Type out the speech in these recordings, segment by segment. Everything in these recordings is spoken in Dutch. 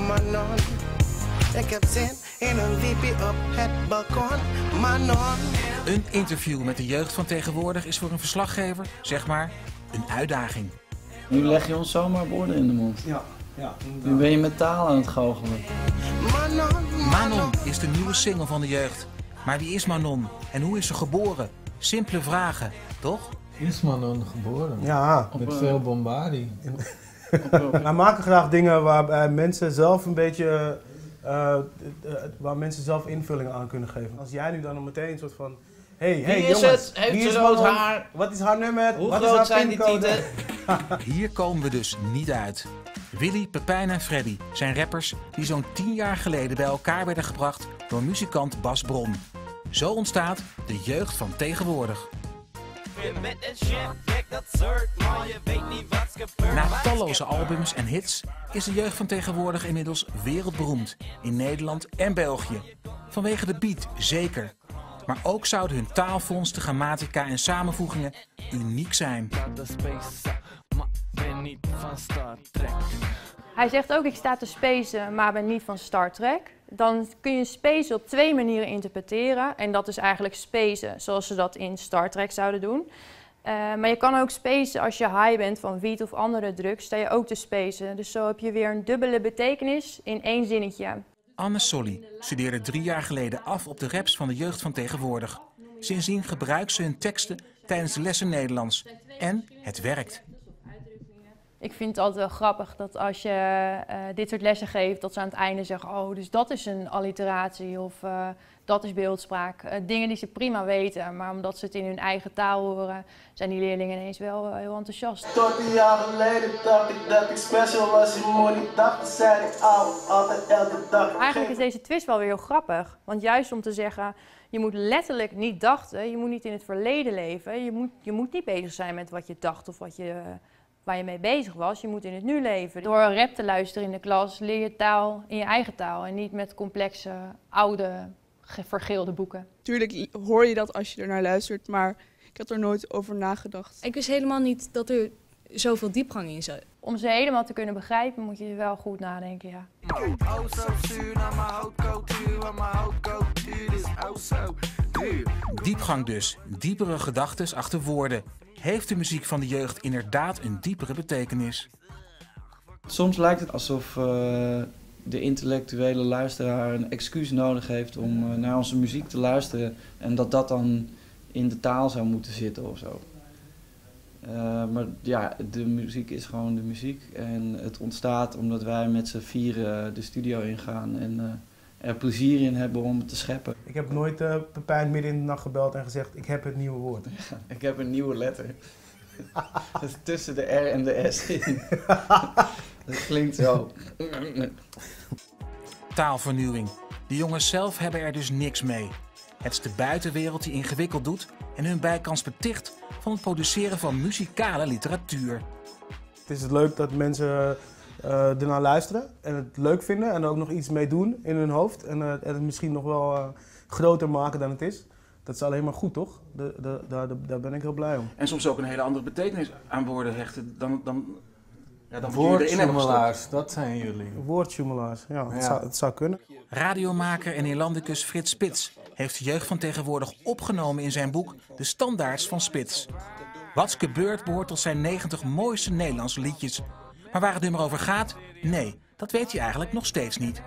Manon. Ik heb zin in een wiepie op het balkon. Manon. Een interview met de jeugd van tegenwoordig is voor een verslaggever, zeg maar, een uitdaging. Nu leg je ons zomaar woorden in de mond. Ja. Nu ben je met taal aan het goochelen. Manon is de nieuwe single van de jeugd. Maar wie is Manon en hoe is ze geboren? Simpele vragen, toch? Is Manon geboren? Ja. Met veel bombardie. Wij maken graag dingen waar mensen zelf een beetje, waar mensen zelf invulling aan kunnen geven. Als jij nu dan meteen een soort van, hey is jongens, het? Heeft wie ze is rood Manon? haar? Wat is haar nummer? Hoe Wat groot is haar zijn die pincode? tieten? Hier komen we dus niet uit. Willy, Pepijn en Freddy zijn rappers die zo'n 10 jaar geleden bij elkaar werden gebracht door muzikant Bas Bron. Zo ontstaat de jeugd van tegenwoordig. Na talloze albums en hits is de jeugd van tegenwoordig inmiddels wereldberoemd. In Nederland en België. Vanwege de beat, zeker. Maar ook zouden hun taalvondsten, grammatica en samenvoegingen uniek zijn. Hij zegt ook, ik sta te spacen, maar ben niet van Star Trek. Dan kun je spacen op 2 manieren interpreteren. En dat is eigenlijk spacen zoals ze dat in Star Trek zouden doen. Maar je kan ook spacen als je high bent van wiet of andere drugs, sta je ook te spacen. Dus zo heb je weer een dubbele betekenis in 1 zinnetje. Anne Solly studeerde 3 jaar geleden af op de raps van de jeugd van tegenwoordig. Sindsdien gebruikt ze hun teksten tijdens de lessen Nederlands. En het werkt. Ik vind het altijd wel grappig dat als je dit soort lessen geeft, dat ze aan het einde zeggen, oh, dus dat is een alliteratie of dat is beeldspraak. Dingen die ze prima weten, maar omdat ze het in hun eigen taal horen, zijn die leerlingen ineens wel heel enthousiast. Tot 10 jaar geleden dacht ik dat ik special was. Je moet niet dachten, zei ik altijd elke dag. Eigenlijk is deze twist wel weer heel grappig, want juist om te zeggen, je moet letterlijk niet dachten, je moet niet in het verleden leven, je moet niet bezig zijn met wat je dacht of waar je mee bezig was. Je moet in het nu leven. Door rap te luisteren in de klas leer je taal in je eigen taal en niet met complexe, oude, vergeelde boeken. Tuurlijk hoor je dat als je er naar luistert, maar ik had er nooit over nagedacht. Ik wist helemaal niet dat er zoveel diepgang in zat. Om ze helemaal te kunnen begrijpen moet je wel goed nadenken, ja. Diepgang dus, diepere gedachtes achter woorden. Heeft de muziek van de jeugd inderdaad een diepere betekenis? Soms lijkt het alsof de intellectuele luisteraar een excuus nodig heeft om naar onze muziek te luisteren. En dat dat dan in de taal zou moeten zitten of zo. Maar ja, de muziek is gewoon de muziek. En het ontstaat omdat wij met z'n vieren de studio ingaan en er plezier in hebben om het te scheppen. Ik heb nooit Pepijn midden in de nacht gebeld en gezegd, ik heb het nieuwe woord. Ja, ik heb een nieuwe letter. Dat is tussen de R en de S in. Dat klinkt zo. Taalvernieuwing. De jongens zelf hebben er dus niks mee. Het is de buitenwereld die ingewikkeld doet en hun bijkans beticht van het produceren van muzikale literatuur. Het is leuk dat mensen ernaar luisteren en het leuk vinden en er ook nog iets mee doen in hun hoofd. En het misschien nog wel groter maken dan het is. Dat is alleen maar goed, toch? Daar ben ik heel blij om. En soms ook een hele andere betekenis aan woorden hechten dan Woordjoemelaars, dat zijn jullie. Woordjoemelaars, ja, het zou kunnen. Radiomaker en Neerlandicus Frits Spits heeft de jeugd van tegenwoordig opgenomen in zijn boek De Standaards van Spits. Wat's gebeurd behoort tot zijn 90 mooiste Nederlandse liedjes. Maar waar het nummer over gaat? Nee, dat weet hij eigenlijk nog steeds niet.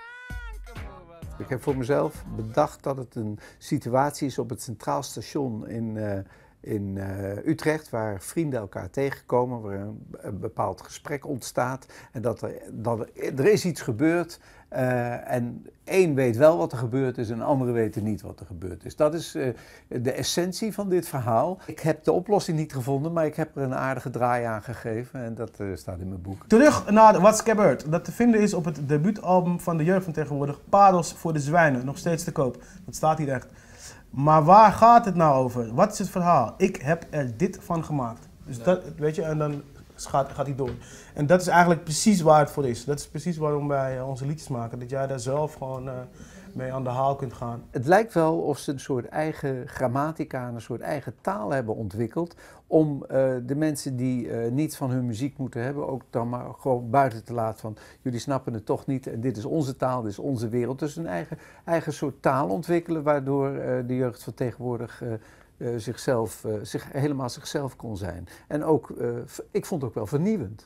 Ik heb voor mezelf bedacht dat het een situatie is op het Centraal Station in Utrecht, waar vrienden elkaar tegenkomen, waar een bepaald gesprek ontstaat en dat er is iets gebeurd en één weet wel wat er gebeurd is en de andere weet niet wat er gebeurd is. Dat is de essentie van dit verhaal. Ik heb de oplossing niet gevonden, maar ik heb er een aardige draai aan gegeven en dat staat in mijn boek. Terug naar Wat's gebeurd. Dat te vinden is op het debuutalbum van de jeugd van tegenwoordig, Parels voor de Zwijnen, nog steeds te koop. Dat staat hier echt. Maar waar gaat het nou over? Wat is het verhaal? Ik heb er dit van gemaakt. Dus dat, weet je, en dan gaat hij door. En dat is eigenlijk precies waar het voor is. Dat is precies waarom wij onze liedjes maken. Dat jij daar zelf gewoon mee aan de haal kunt gaan. Het lijkt wel of ze een soort eigen grammatica, een soort eigen taal hebben ontwikkeld om de mensen die niets van hun muziek moeten hebben, ook dan maar gewoon buiten te laten van jullie snappen het toch niet en dit is onze taal, dit is onze wereld. Dus een eigen soort taal ontwikkelen waardoor de jeugd van tegenwoordig helemaal zichzelf kon zijn. En ook, ik vond het ook wel vernieuwend.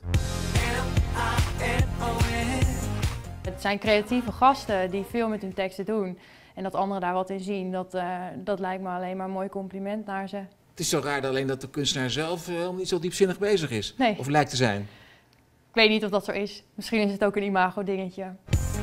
Het zijn creatieve gasten die veel met hun teksten doen. En dat anderen daar wat in zien, dat lijkt me alleen maar een mooi compliment naar ze. Het is zo raar alleen dat de kunstenaar zelf niet zo diepzinnig bezig is. Nee. Of lijkt te zijn. Ik weet niet of dat zo is. Misschien is het ook een imago-dingetje.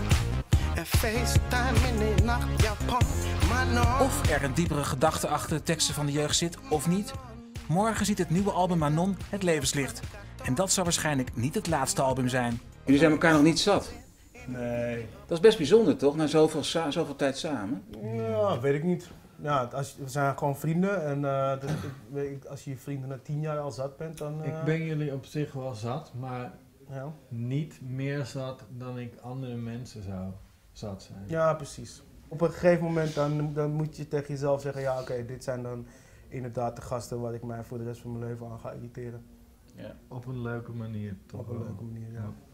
Of er een diepere gedachte achter de teksten van de jeugd zit, of niet. Morgen ziet het nieuwe album Manon het levenslicht. En dat zal waarschijnlijk niet het laatste album zijn. Jullie zijn elkaar nog niet zat? Nee. Dat is best bijzonder, toch? Na zoveel tijd samen. Ja, weet ik niet. Ja, we zijn gewoon vrienden en als je je vrienden na 10 jaar al zat bent, dan... Ik ben jullie op zich wel zat, maar ja. niet meer zat dan ik andere mensen zou zat zijn. Ja, precies. Op een gegeven moment dan moet je tegen jezelf zeggen, ja oké, dit zijn dan inderdaad de gasten waar ik mij voor de rest van mijn leven aan ga irriteren. Ja. Op een leuke manier, toch? Op een leuke manier, ja.